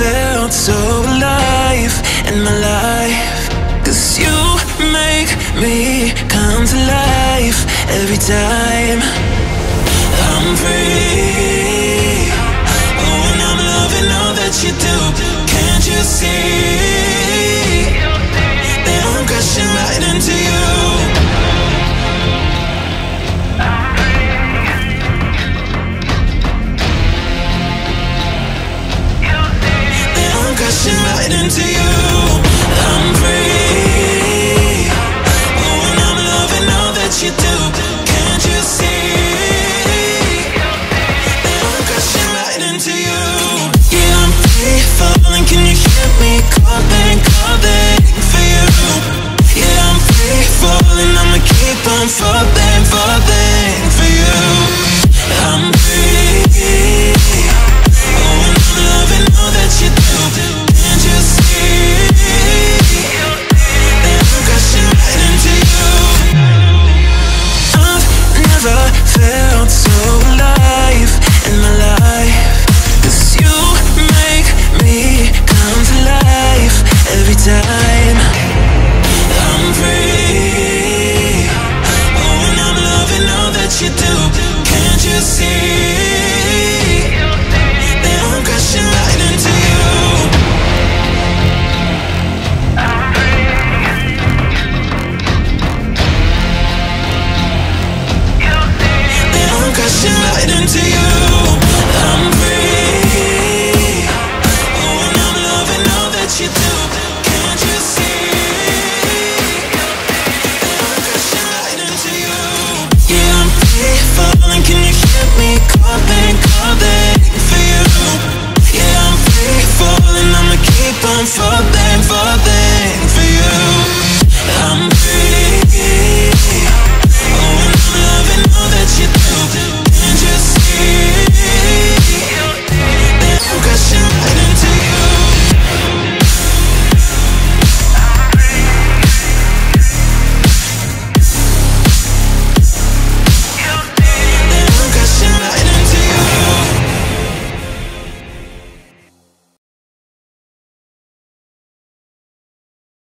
felt so alive in my life. 'Cause you make me come to life every time I'm free. Oh, and I'm loving all that you do. Can't you see that I'm crashing right into you? That I'm crashing right into you.